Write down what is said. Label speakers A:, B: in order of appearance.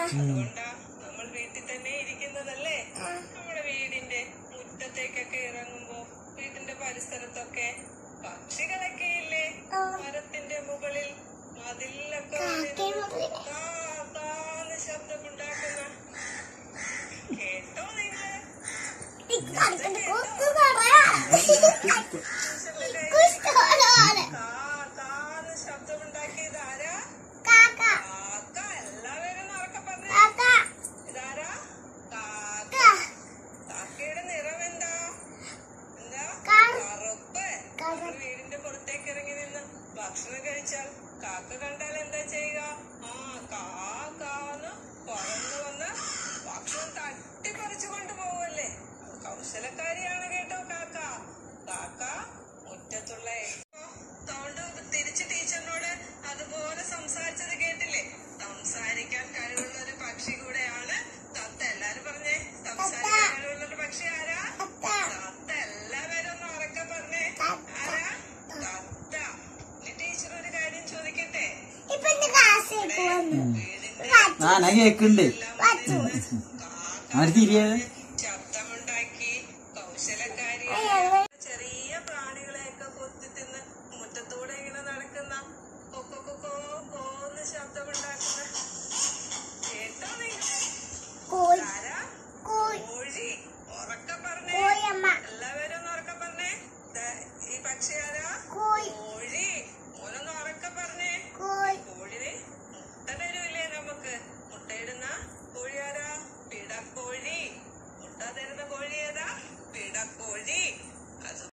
A: അതുകൊണ്ടാ നമ്മൾ വീട്ടിൽ തന്നെ ഇരിക്കുന്നതല്ലേ. നമ്മുടെ വീടിന്റെ മുറ്റത്തേക്കൊക്കെ ഇറങ്ങുമ്പോ വീടിന്റെ പരിസരത്തൊക്കെ പക്ഷികളൊക്കെ ഇല്ലേ, മരത്തിന്റെ മുകളിൽ മതിലൊക്കെ ശബ്ദമുണ്ടാക്കുന്ന കേട്ടോ നിങ്ങൾ? ശബ്ദമുണ്ടാക്കിയത് ആരാ? കാക്ക. എല്ലാവരും ഉറക്കെ പറഞ്ഞു. ഇതാരാ? കാക്ക. കാക്കയുടെ നിറം എന്താ? കറുപ്പ്. നമ്മൾ വീടിന്റെ പുറത്തേക്ക് ഇറങ്ങി നിന്ന് ഭക്ഷണം കഴിച്ചാൽ കാക്ക കണ്ടാൽ എന്താ ചെയ്യുക? കാന്ന് പറന്നു വന്ന് ഭക്ഷണം തട്ടിപ്പറിച്ചു കൊണ്ടുപോവല്ലേ. കൗശലക്കാരിയാണ് കേട്ടോ കാക്ക. കാക്ക മുറ്റത്തുള്ള സൗണ്ട് തിരിച്ച് ടീച്ചറിനോട് അതുപോലെ സംസാരിച്ചത് കേട്ടില്ലേ? സംസാരിക്കാൻ കഴിവുള്ള ഒരു പക്ഷി കൂടെയാണ് തത്ത. എല്ലാരും പറഞ്ഞേ, സംസാരിക്കാൻ കഴിവുള്ള ഒരു പക്ഷി ആരാ? തത്ത. എല്ലാവരും ഒന്ന് ഉറക്കെ പറഞ്ഞേ, ആരാ? തത്ത. ടീച്ചർ ഒരു കാര്യം ചോദിക്കട്ടെ?
B: കേക്കുണ്ട്. തിരിയാതെ